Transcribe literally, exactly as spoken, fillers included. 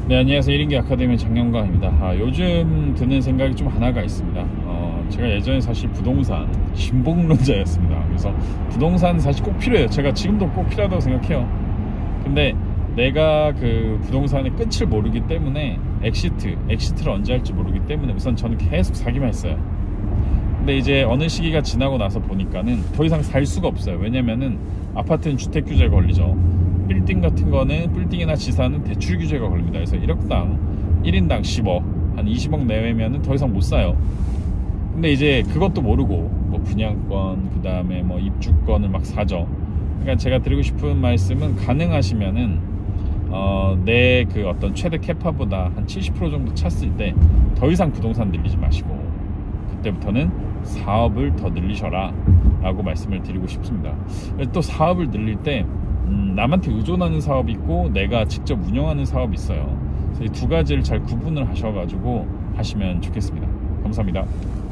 네, 안녕하세요. 일인기 아카데미 장영광입니다. 아, 요즘 드는 생각이 좀 하나가 있습니다. 어, 제가 예전에 사실 부동산 신봉론자였습니다. 그래서 부동산 사실 꼭 필요해요. 제가 지금도 꼭 필요하다고 생각해요. 근데 내가 그 부동산의 끝을 모르기 때문에 엑시트, 엑시트를 언제 할지 모르기 때문에 우선 저는 계속 사기만 했어요. 근데 이제 어느 시기가 지나고 나서 보니까는 더 이상 살 수가 없어요. 왜냐면은 아파트는 주택 규제가 걸리죠. 빌딩 같은 거는 빌딩이나 지사는 대출 규제가 걸립니다. 그래서 일억당 일 인당 십억, 한 이십억 내외면은 더 이상 못 사요. 근데 이제 그것도 모르고 뭐 분양권, 그 다음에 뭐 입주권을 막 사죠. 그러니까 제가 드리고 싶은 말씀은 가능하시면은 어, 내 그 어떤 최대 캐파보다 한 칠십 퍼센트 정도 찼을 때 더 이상 부동산 늘리지 마시고 그때부터는 사업을 더 늘리셔라 라고 말씀을 드리고 싶습니다. 또 사업을 늘릴 때 음, 남한테 의존하는 사업이 있고 내가 직접 운영하는 사업이 있어요. 그래서 이 두 가지를 잘 구분을 하셔가지고 하시면 좋겠습니다. 감사합니다.